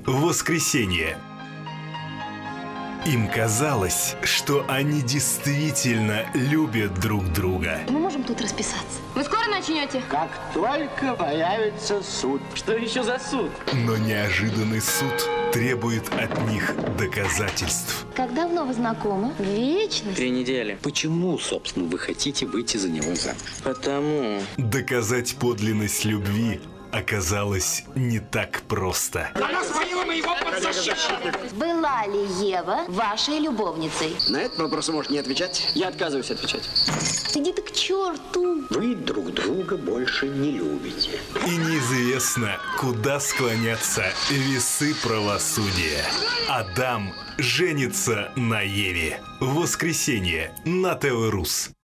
Воскресенье. Им казалось, что они действительно любят друг друга. Мы можем тут расписаться. Вы скоро начнете? Как только появится суд. Что еще за суд? Но неожиданный суд требует от них доказательств. Как давно вы знакомы? Вечность. 3 недели. Почему, собственно, вы хотите выйти за него замуж? Потому. Доказать подлинность любви оказалось не так просто. Она свалила моего подзащитника. Была ли Ева вашей любовницей? На этот вопрос вы можете не отвечать. Я отказываюсь отвечать. Иди ты к черту. Вы друг друга больше не любите. И неизвестно, куда склонятся весы правосудия. Адам женится на Еве. Воскресенье на ТВ Рус.